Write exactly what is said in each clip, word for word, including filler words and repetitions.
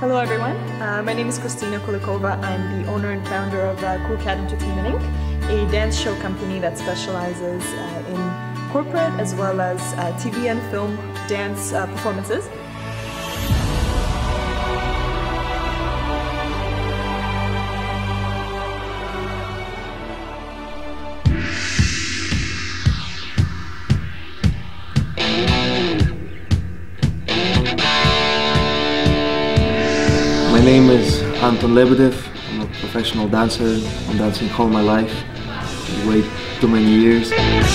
Hello everyone, uh, my name is Kristina Kulikova. I'm the owner and founder of uh, KulKat Entertainment Incorporated, a dance show company that specializes uh, in corporate as well as uh, T V and film dance uh, performances. My name is Anton Lebedev. I'm a professional dancer. I'm dancing all my life, way too many years.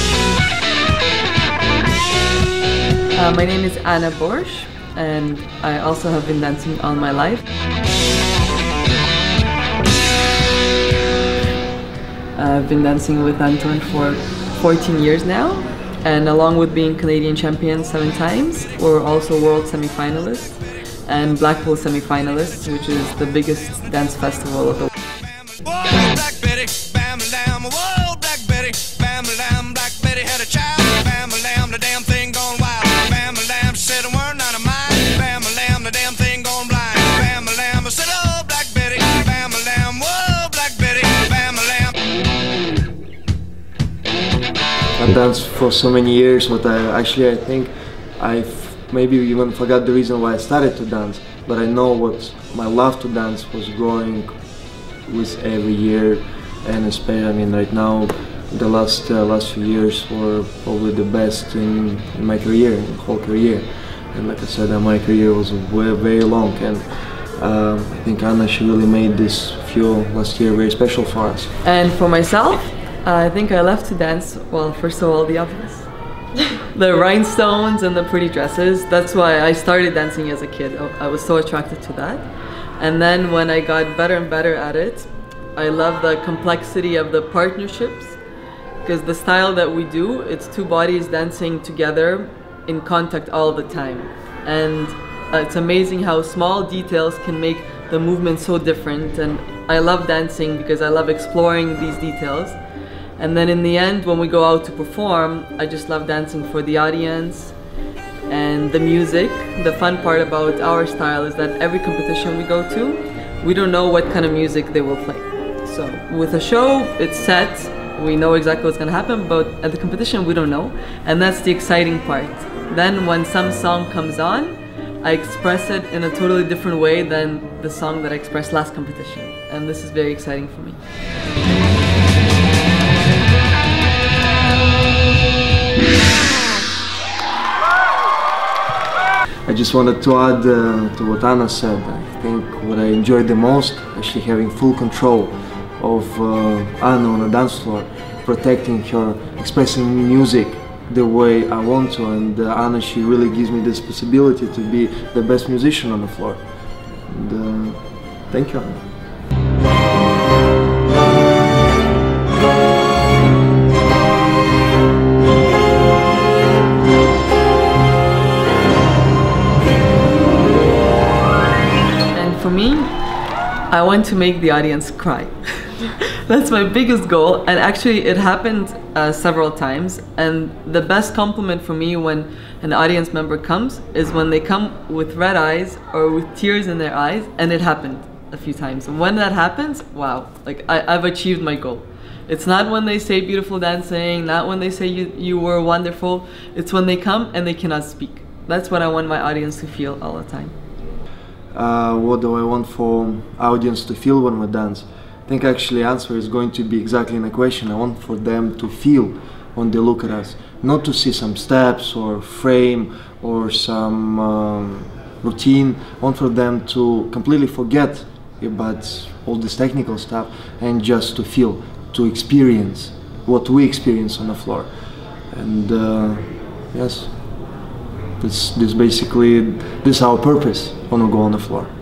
Uh, my name is Anna Borshch, and I also have been dancing all my life. I've been dancing with Anton for fourteen years now, and along with being Canadian champion seven times, we're also world semi-finalists and Blackpool semi-finalists, which is the biggest dance festival of the world. I danced for so many years, but I, actually I think I've maybe even forgot the reason why I started to dance, but I know what my love to dance was growing with every year, and especially, I mean, right now, the last uh, last few years were probably the best in, in my career, in the whole career. And like I said, uh, my career was very, very long, and uh, I think Anna, she really made this few last year very special for us. And for myself, I think I love to dance, well, first of all, the obvious. The rhinestones and the pretty dresses. That's why I started dancing as a kid. I was so attracted to that. And then when I got better and better at it, I love the complexity of the partnerships, because the style that we do, it's two bodies dancing together in contact all the time. And it's amazing how small details can make the movement so different. And I love dancing because I love exploring these details. And then in the end, when we go out to perform, I just love dancing for the audience and the music. The fun part about our style is that every competition we go to, we don't know what kind of music they will play. So with a show, it's set, we know exactly what's going to happen, but at the competition, we don't know. And that's the exciting part. Then when some song comes on, I express it in a totally different way than the song that I expressed last competition. And this is very exciting for me. I just wanted to add uh, to what Anna said. I think what I enjoyed the most, actually having full control of uh, Anna on the dance floor, protecting her, expressing music the way I want to, and uh, Anna, she really gives me this possibility to be the best musician on the floor. And, uh, thank you, Anna. For me, I want to make the audience cry. That's my biggest goal, and actually it happened uh, several times. And the best compliment for me when an audience member comes is when they come with red eyes or with tears in their eyes, and it happened a few times. And when that happens, wow, like I, I've achieved my goal. It's not when they say beautiful dancing, not when they say you, you were wonderful, it's when they come and they cannot speak. That's what I want my audience to feel all the time. Uh, what do I want for audience to feel when we dance? I think actually answer is going to be exactly in the question. I want for them to feel when they look at us, not to see some steps or frame or some um, routine. I want for them to completely forget about all this technical stuff and just to feel, to experience what we experience on the floor. And uh, yes. This, this basically, this is our purpose when we go on the floor.